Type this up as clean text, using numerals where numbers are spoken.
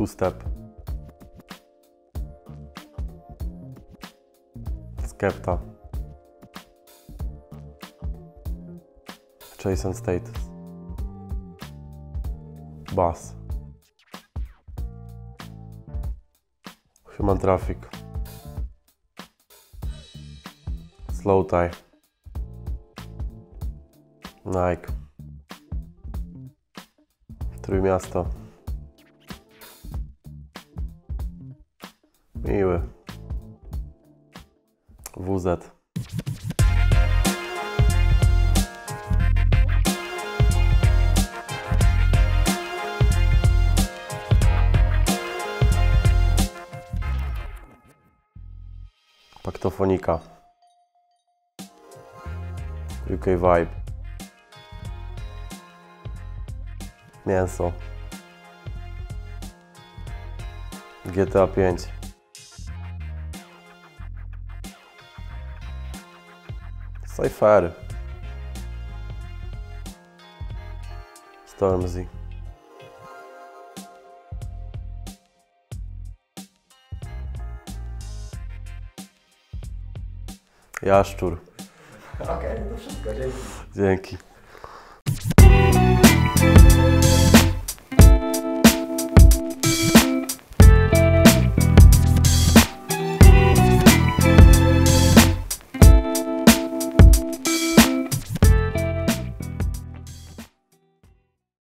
Two-Step. Skepta. Jason Status. Bass. Human Traffic. Slow Tie. Nike. Trójmiasto. Miły. WZ. Paktofonika. UK Vibe. Mięso. GTA 5. Cyphery. Stormzy. Jaszczur. Okej, to wszystko, dzięki. Dzięki.